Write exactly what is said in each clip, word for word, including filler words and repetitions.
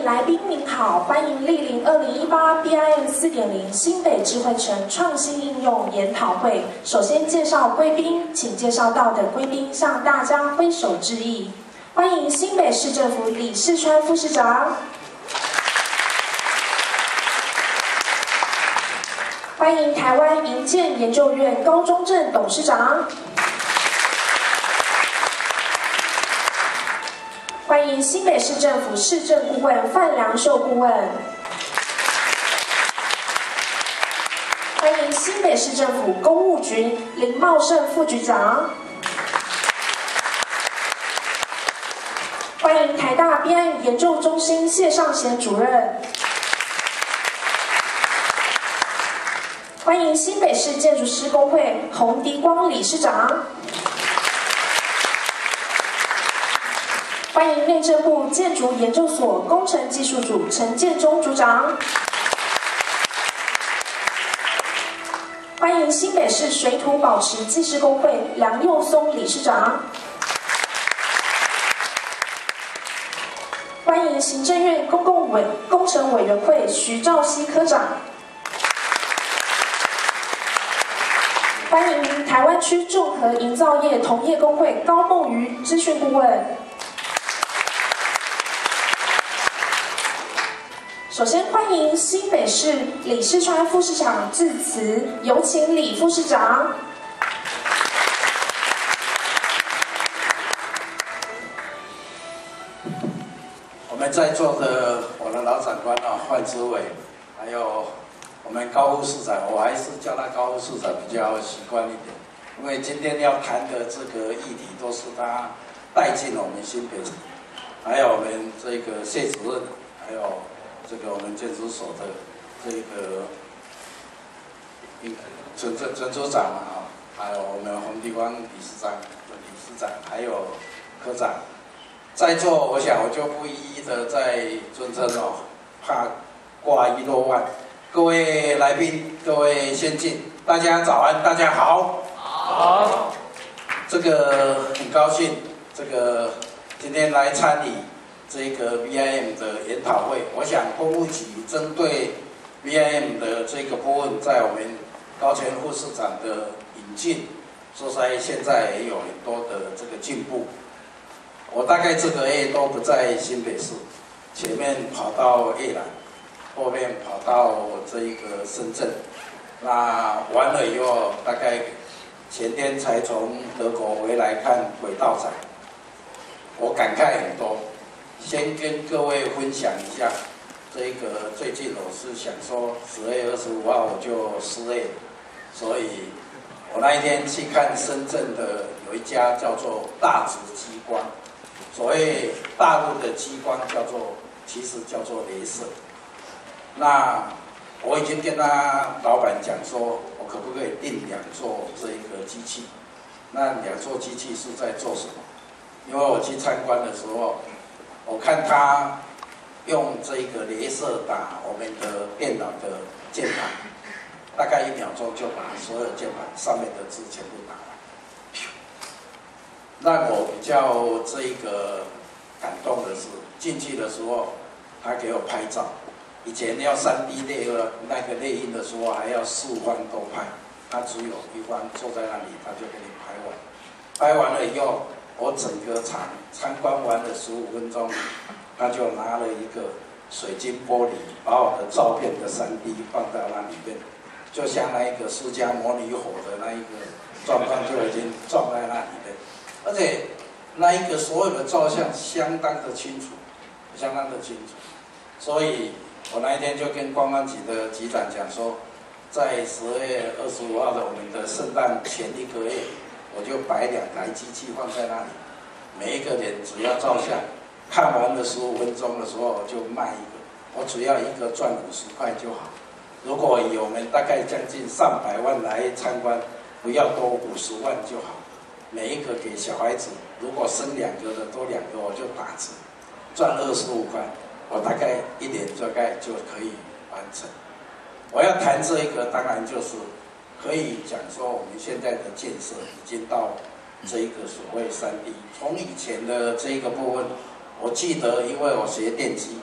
来宾您好，欢迎莅临二零一八 B I M 四点零新北智慧城创新应用研讨会。首先介绍贵宾，请介绍到的贵宾向大家挥手致意。欢迎新北市政府李世川副市长，欢迎台湾营建研究院高中正董事长。 欢迎新北市政府市政顾问范良秀顾问，欢迎新北市政府公务局林茂盛副局长，欢迎台大 B I M 研究中心谢尚贤主任，欢迎新北市建筑师工会洪迪光理事长。 欢迎内政部建筑研究所工程技术组陈建中组长，欢迎新北市水土保持技师工会梁佑松理事长，欢迎行政院公共委工程委员会徐兆熙科长，欢迎台湾区综合营造业同业工会高梦瑜资讯顾问。 首先欢迎新北市李世川副市长致辞，有请李副市长。 我们在座的我的老长官啊，范志伟，还有我们高副市长，我还是叫他高副市长比较习惯一点，因为今天要谈的这个议题都是他带进我们新北市，还有我们这个谢主任，还有。 这个我们建筑所的这个陈陈陈组长啊，还有我们洪地光理事长、理事长，还有科长，在座我想我就不一一的再尊称哦，怕挂一漏万。各位来宾、各位先进，大家早安，大家好。好。这个很高兴，这个今天来参与。 这个 B I M 的研讨会，我想公务局针对 B I M 的这个部分，在我们高权副市长的引进，说实在现在也有很多的这个进步。我大概这个月都不在新北市，前面跑到宜兰，后面跑到这一个深圳，那完了以后，大概前天才从德国回来看轨道展，我感慨很多。 先跟各位分享一下，这个最近我是想说，十月二十五号我就失业，所以我那一天去看深圳的有一家叫做大直激光，所谓大陆的激光叫做，其实叫做雷射。那我已经跟他老板讲说，我可不可以订两座这个机器？那两座机器是在做什么？因为我去参观的时候。 我看他用这个雷射打我们的电脑的键盘，大概一秒钟就把所有键盘上面的字全部打完。让我比较这一个感动的是，进去的时候他给我拍照。以前要 三 D 列那个列印的时候，还要四方都拍，他只有一方坐在那里，他就给你拍完。拍完了以后。 我整个场参观完了十五分钟，他就拿了一个水晶玻璃，把我的照片的 三 D 放在那里面，就像那一个释迦牟尼火的那一个状况就已经撞在那里面，而且那一个所有的照相相当的清楚，相当的清楚，所以我那一天就跟公安局的局长讲说，在十月二十五号的我们的圣诞前一个月。 我就摆两台机器放在那里，每一个人只要照相，看完了十五分钟的时候我就卖一个，我只要一个赚五十块就好。如果以我们大概将近上百万来参观，不要多五十万就好。每一个给小孩子，如果生两个的多两个我就打折，赚二十五块，我大概一年大概就可以完成。我要谈这一个，当然就是。 可以讲说，我们现在的建设已经到这一个所谓三 D。从以前的这一个部分，我记得，因为我学电机，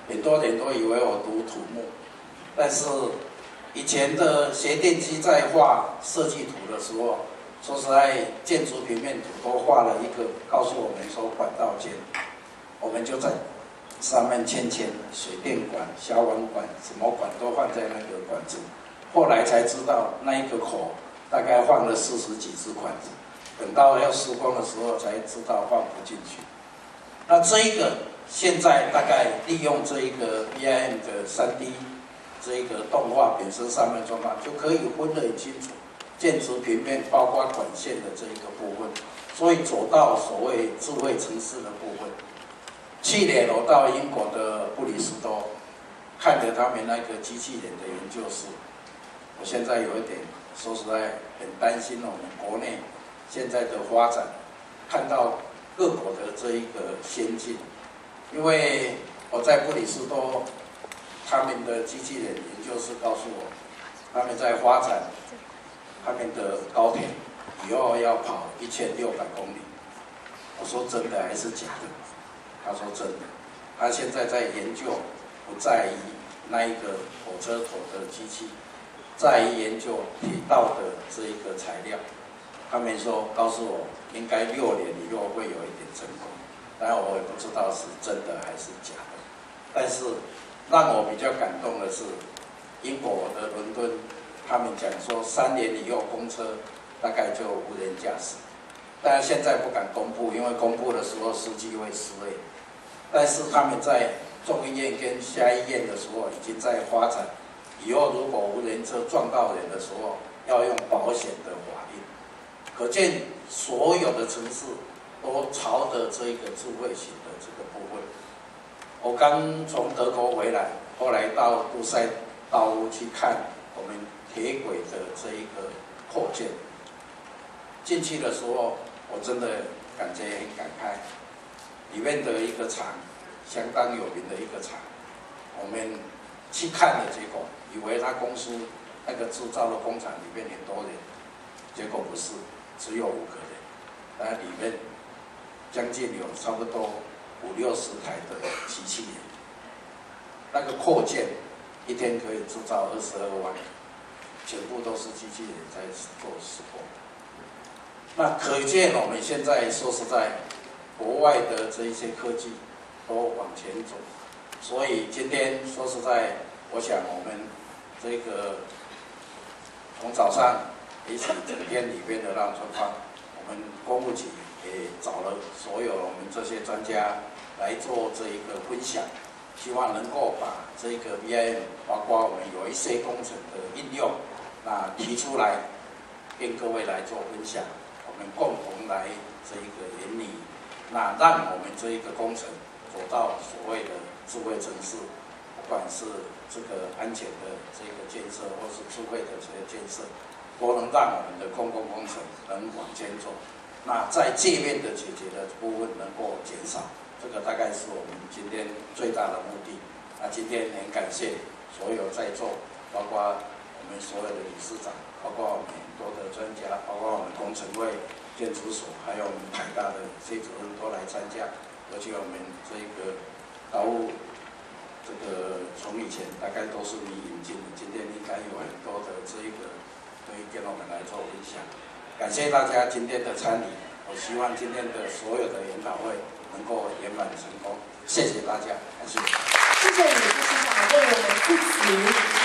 很多人都以为我读土木，但是以前的学电机在画设计图的时候，说实在，建筑平面图都画了一个，告诉我们说管道间，我们就在上面牵牵水电管、消防管，什么管都放在那个管子。后来才知道那一个口大概放了四十几支管子，等到要施工的时候才知道放不进去。那这一个现在大概利用这一个 B I M 的 三 D 这一个动画本身上面状况，就可以分得很清楚建筑平面包括管线的这一个部分，所以走到所谓智慧城市的部分。去年我到英国的布里斯托，看着他们那个机器人的研究室，我现在有一点说实在很担心我们国内现在的发展，看到各国的这一个先进，因为我在布里斯托，他们的机器人研究室告诉我，他们在发展他们的高铁以后要跑一千六百公里。我说真的还是假的？他说真的。他现在在研究，不在于那一个火车头的机器，在于研究铁道的这一个材料。他们说告诉我，应该六年以后会有一点成功，当然我也不知道是真的还是假的。但是让我比较感动的是，英国的伦敦，他们讲说三年以后公车大概就无人驾驶，当然现在不敢公布，因为公布的时候司机会失位。但是他们在众议院跟下议院的时候，已经在发展，以后如果无人车撞到人的时候，要用保险的法令。可见所有的城市都朝着这一个智慧型的这个部分。我刚从德国回来，后来到杜塞道夫去看我们铁轨的这一个扩建。进去的时候，我真的感觉很感慨。里面的一个厂，相当有名的一个厂，我们去看的结果，以为他公司那个制造的工厂里面很多人，结果不是，只有五个人，那里面将近有差不多五六十台的机器人，那个扩建一天可以制造二十二万，全部都是机器人在做施工。那可见我们现在说实在。国外的这一些科技都往前走，所以今天说实在，我想我们这个从早上一起整天里面的让春芳，我们公务局也找了所有我们这些专家来做这一个分享，希望能够把这个 B I M， 包括我们有一些工程的应用，那提出来跟各位来做分享，我们共同来这一个研拟。那让我们这一个工程走到所谓的智慧城市，不管是这个安全的这个建设，或是智慧的这个建设，都能让我们的公共工程能往前走。那在界面的解决的部分能够减少，这个大概是我们今天最大的目的。那今天很感谢所有在座，包括我们所有的理事长，包括我们很多的专家，包括我们工程会。建筑所还有我们台大的系主任都来参加，而且我们这个劳务这个从以前大概都是你引进的，今天应该有很多的这一个可以跟我们来做分享。感谢大家今天的参与，我希望今天的所有的研讨会能够圆满成功。谢谢大家，感谢。 谢谢李副市长为我们致辞。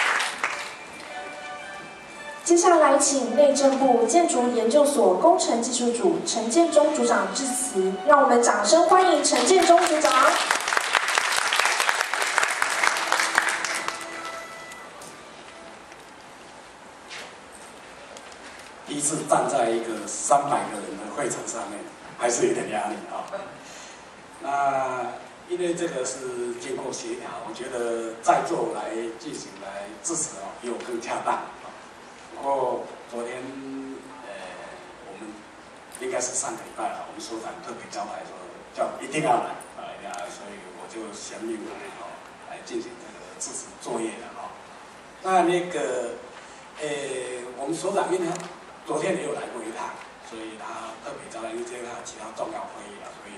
接下来，请内政部建筑研究所工程技术组陈建中组长致辞，让我们掌声欢迎陈建中组长。 第一次站在一个三百个人的会场上面，还是有点压力啊。那因为这个是经过协调，我觉得在座来进行来支持哦，比我更恰当。不过昨天，呃，我们应该是上个礼拜了，我们所长特别交代说，叫一定要来啊，一定要来，所以我就响应来哦，来进行这个支持作业的哈。那那个，呃，我们所长因为他昨天也有来过一趟，所以他特别交代，因为这个他其他重要会议了，所以就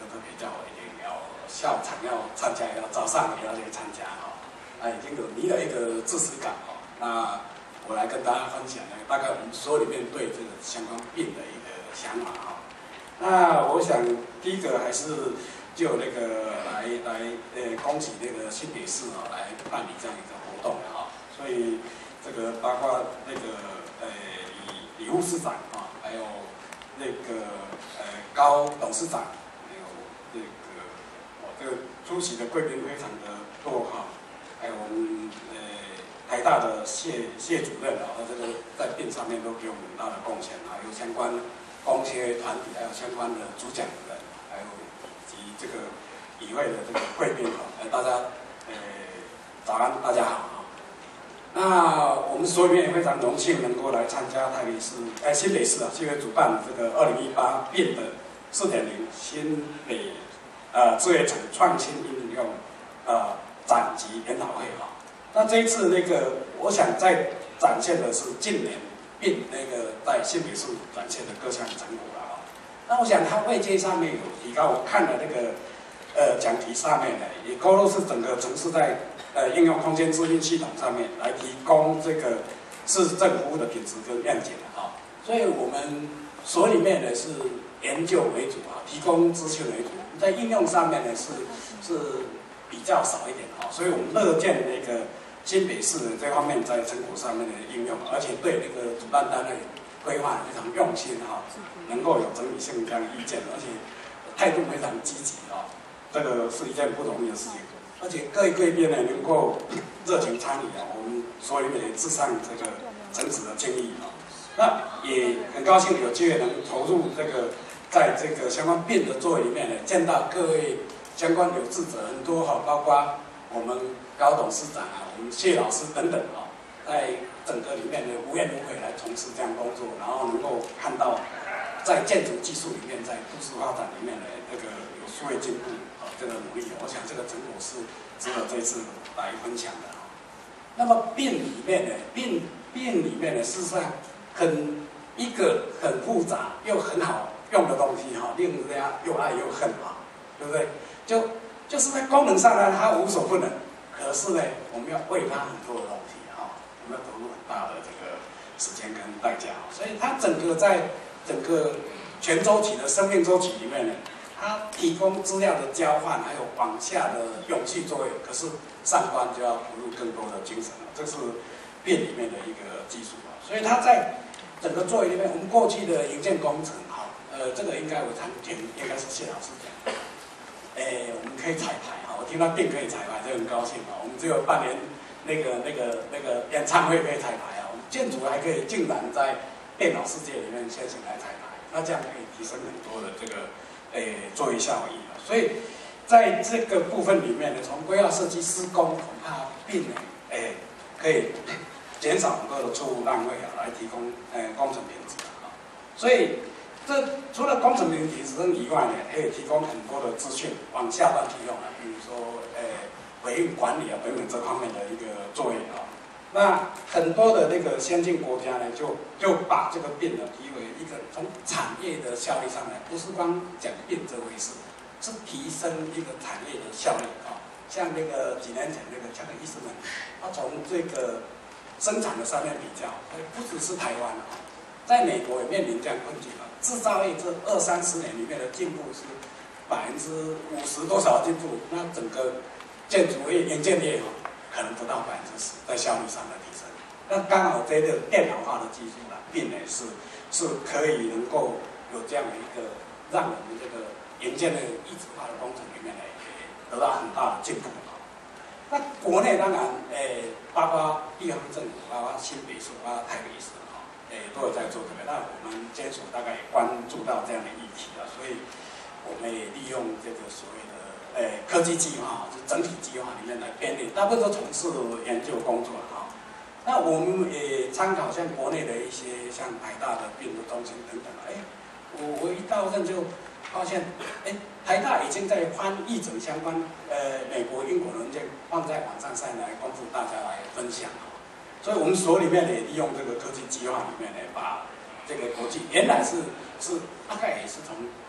就特别叫我一定要下午场要参加，要早上也要去参加哈。那已经有拟了一个致辞稿哈，那我来跟大家分享呢，大概我们所里面对这个相关病的一个想法哈。那我想第一个还是就那个来来呃恭喜那个新北市啊来办理这样一个活动哈，所以这个包括那个呃李李副市长啊，还有那个呃高董事长，还有那个我这个出席的贵宾非常的多哈，还有我们呃台大的谢谢主任啊，这个在病上面都给我们很大的贡献，还有相关工协团体，还有相关的主讲人，还有以及这个与会的这个贵宾哈，呃大家呃早安，大家好。那我们所里面也非常荣幸能够来参加台北市，哎新北市啊，新北主办这个二零一八变的四点零新北呃智慧城创新应用呃展及研讨会哈。那这一次那个，我想在展现的是近年变那个在新北市展现的各项成果了哈。那我想它位阶上面有提高，我看了那个呃讲题上面呢，也勾勒是整个城市在呃，应用空间资讯系统上面来提供这个市政服务的品质跟愿景的哈，所以我们所里面呢是研究为主啊，提供资讯为主，在应用上面呢是是比较少一点哈，所以我们乐见那个新北市这方面在成果上面的应用，而且对那个主办单位规划非常用心哈，能够有整体性这样意见，而且态度非常积极啊，这个是一件不容易的事情。而且各位贵宾呢能够热情参与啊，我们所里面也致上这个诚挚的敬意啊。那也很高兴有机会能投入这个在这个相关病的座位里面呢，见到各位相关有志者很多哈，包括我们高董事长啊，我们谢老师等等啊，在整个里面呢无怨无悔来从事这样工作，然后能够看到在建筑技术里面，在都市发展里面呢这个有数位进步。这个努力，我想这个成果是值得这次来分享的。那么病里面呢，病病里面呢，事实上很一个很复杂又很好用的东西哈，令人家又爱又恨嘛，对不对？就就是在功能上呢，它无所不能，可是呢，我们要为它很多的东西哈，我们要投入很大的这个时间跟代价，所以它整个在整个全周期的生命周期里面呢。它提供资料的交换，还有往下的永续作业，可是上端就要投入更多的精神了，这是变里面的一个技术啊。所以它在整个作业里面，我们过去的营建工程哈，呃，这个应该我谈听应该是谢老师讲，哎，我们可以彩排哈，我听到店可以彩排，就很高兴啊。我们只有半年那个那个那个演唱会可以彩排啊，我们建筑还可以竟然在电脑世界里面先行来彩排，那这样可以提升很多的这个。诶，作为效益啊，所以在这个部分里面呢，从规划设计、施工，恐怕并诶可以减少很多的错误浪费啊，来提供诶工程品质啊。所以这除了工程品质以外呢，可以提供很多的资讯往下端提供啊，比如说诶维运管理啊等等这方面的一个作业啊。那很多的那个先进国家呢，就就把这个病呢提为一个从产业的效率上来，不是光讲病这回事，是提升一个产业的效率啊。像那个几年前那个像个医生们，他从这个生产的上面比较，不只是台湾啊，在美国也面临这样困境啊。制造业这二三十年里面的进步是百分之五十多少的进步，那整个建筑业、营建业啊。可能不到百分之十，在效率上的提升。那刚好这个电脑化的技术呢，并呢是是可以能够有这样的一个，让我们这个营建的一体化的工程里面呢，得到很大的进步。那国内当然，诶，包括地方政府，包括新北市，包括台北市，哈，诶，都有在做这个。那我们监所大概也关注到这样的议题啊，所以我们也利用这个所谓的。诶，科技计划就整体计划里面来便利，大部分都从事研究工作哈。那我们也参考像国内的一些像台大的病毒中心等等，哎，我我一到任就发现，哎，台大已经在翻译整相关呃美国、英国的文件放在网站上来帮助大家来分享哈。所以我们所里面也利用这个科技计划里面呢，把这个国际原来是是大概也是从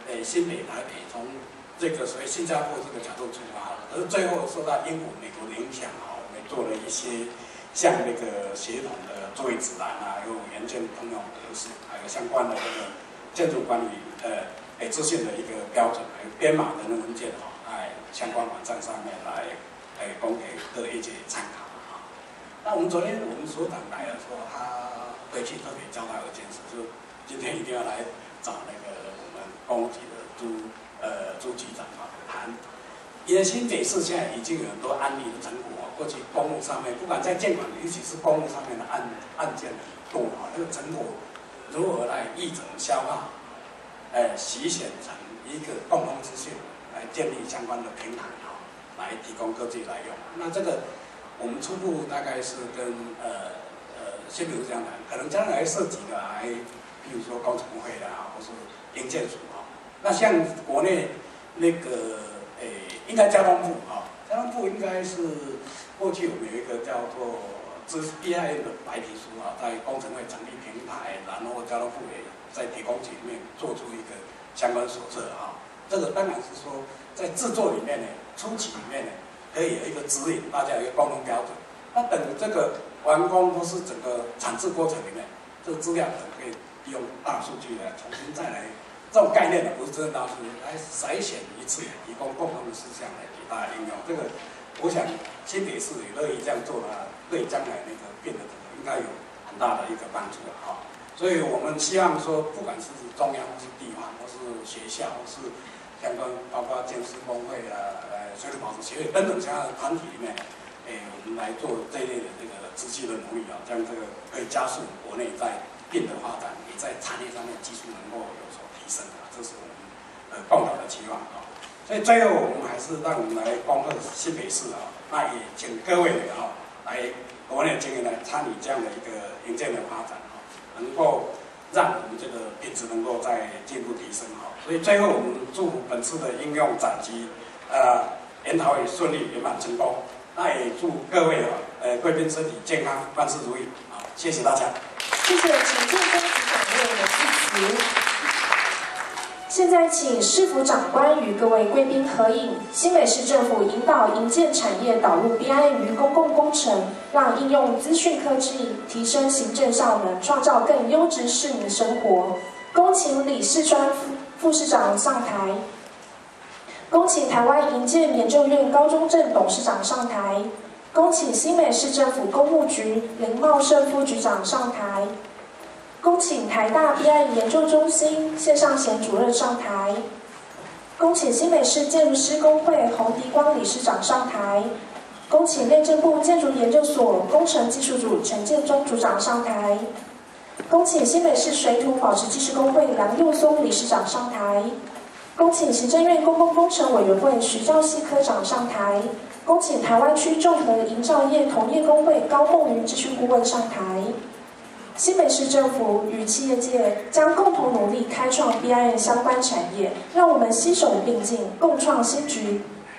诶新北、台北，从这个所谓新加坡这个角度出发了，而最后受到英国、美国的影响啊，我们做了一些像那个协同的作业指南啊，有原件通用格式，还有相关的这个建筑管理呃诶资讯的一个标准，还有编码的那文件哦，在相关网站上面来诶供给各业界参考啊。那我们昨天我们所长来的时候，他回去特别交代了一件事，就是今天一定要来找那个我们公务局的朱呃朱局长啊谈，因为新北市现在已经有很多案例的成果，过去公务上面，不管在建管，尤其是公务上面的案案件很多啊，那个成果如何来议整消化，呃，洗选成一个共同资讯，来建立相关的平台啊，来提供各界来用。那这个我们初步大概是跟呃呃新北市这样谈，可能将来设几个来，比如说工程会啊，或是营建署啊。那像国内那个诶，应该交通部啊，交通部应该是过去我们有一个叫做知 B I M 的白皮书啊，在工程会成立平台，然后交通部也在铁工局里面做出一个相关手册啊。这个当然是说在制作里面呢，初期里面呢，可以有一个指引，大家有一个共同标准。那等这个完工或是整个产制过程里面，这个资料可以利用大数据来重新再来。这种概念呢，不是真的大数据，来筛选一次，提供共同的事项来给大家应用。这个，我想新北市也乐意这样做的话，对将来那个变得应该有很大的一个帮助的哈。所以我们希望说，不管是中央或是地方，或是学校，或是相关包括建设工会啊、呃水土保持协会等等相关的团体里面，诶，我们来做这一类的这个持续的努力啊，将这个可以加速国内在变的发展，也在产业上面技术能够有所提升啊，这是我们呃共同的期望啊。所以最后我们还是让我们来恭贺新北市啊，那也请各位啊来国内经营来参与这样的一个营建的发展啊，能够让我们这个品质能够再进一步提升啊。所以最后我们祝福本次的应用展及呃研讨也顺利圆满成功。那也祝各位啊呃贵宾身体健康，万事如意啊！谢谢大家。 谢谢陈建中局长为我们致辞。现在请市府长官与各位贵宾合影。新北市政府引导营建产业导入 B I M 于公共工程，让应用资讯科技提升行政效能，创造更优质市民生活。恭请李世川副副市长上台。恭请台湾营建研究院高中正董事长上台。恭请新北市政府工务局林茂盛副局长上台。恭请台大 B I M 研究中心谢尚贤主任上台。恭请新北市建筑师工会洪迪光理事长上台。恭请内政部建筑研究所工程技术组陈建中组长上台。恭请新北市水土保持技师工会梁佑松理事长上台。恭请行政院公共工程委员会徐兆熙科长上台。恭请台湾区综合营造业同业工会高梦云咨询顾问上台。新北市政府与企业界将共同努力开创 B I M 相关产业，让我们携手并进，共创新局。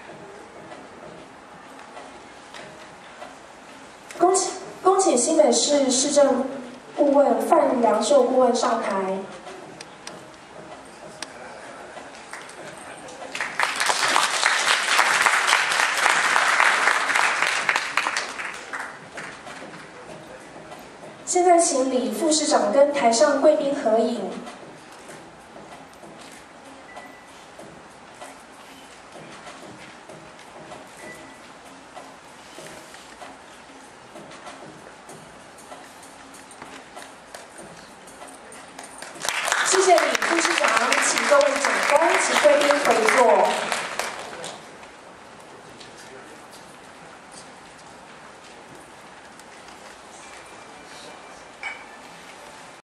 恭请恭请新北市市政顾问范良秀顾问上台。现在请李副市长跟台上贵宾合影。谢谢李副市长，请各位长官，请贵宾回座。